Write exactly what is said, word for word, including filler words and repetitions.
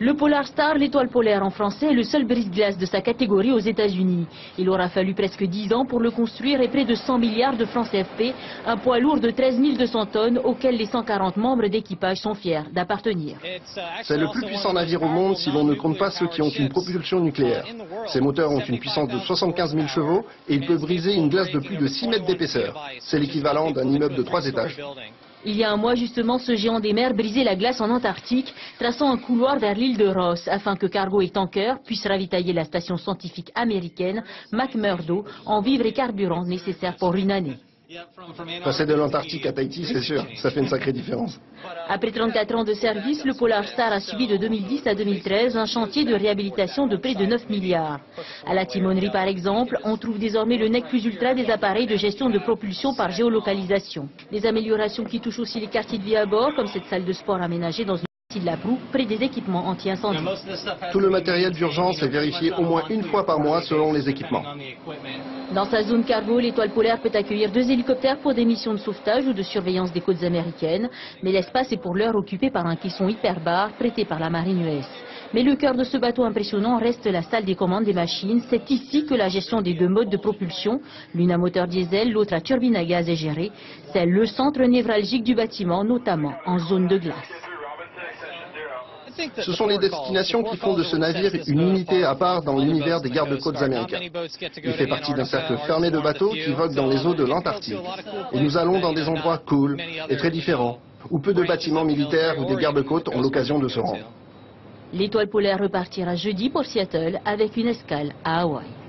Le Polar Star, l'étoile polaire en français, est le seul brise-glace de sa catégorie aux États-Unis. Il aura fallu presque dix ans pour le construire et près de cent milliards de francs C F P, un poids lourd de treize mille deux cents tonnes auquel les cent quarante membres d'équipage sont fiers d'appartenir. C'est le plus puissant navire au monde si l'on ne compte pas ceux qui ont une propulsion nucléaire. Ses moteurs ont une puissance de soixante-quinze mille chevaux et il peut briser une glace de plus de six mètres d'épaisseur. C'est l'équivalent d'un immeuble de trois étages. Il y a un mois justement, ce géant des mers brisait la glace en Antarctique, traçant un couloir vers l'île de Ross, afin que cargo et tankers puissent ravitailler la station scientifique américaine McMurdo en vivres et carburant nécessaires pour une année. Passer de l'Antarctique à Tahiti, c'est sûr, ça fait une sacrée différence. Après trente-quatre ans de service, le Polar Star a subi de deux mille dix à deux mille treize un chantier de réhabilitation de près de neuf milliards. À la timonerie par exemple, on trouve désormais le nec plus ultra des appareils de gestion de propulsion par géolocalisation. Des améliorations qui touchent aussi les quartiers de vie à bord, comme cette salle de sport aménagée dans une partie de la proue, près des équipements anti-incendie. Tout le matériel d'urgence est vérifié au moins une fois par mois selon les équipements. Dans sa zone cargo, l'étoile polaire peut accueillir deux hélicoptères pour des missions de sauvetage ou de surveillance des côtes américaines, mais l'espace est pour l'heure occupé par un caisson hyperbare prêté par la marine U S. Mais le cœur de ce bateau impressionnant reste la salle des commandes des machines. C'est ici que la gestion des deux modes de propulsion, l'une à moteur diesel, l'autre à turbine à gaz, est gérée. C'est le centre névralgique du bâtiment, notamment en zone de glace. Ce sont les destinations qui font de ce navire une unité à part dans l'univers des gardes-côtes américains. Il fait partie d'un cercle fermé de bateaux qui voguent dans les eaux de l'Antarctique. Et nous allons dans des endroits cool et très différents, où peu de bâtiments militaires ou des gardes-côtes ont l'occasion de se rendre. L'étoile polaire repartira jeudi pour Seattle avec une escale à Hawaï.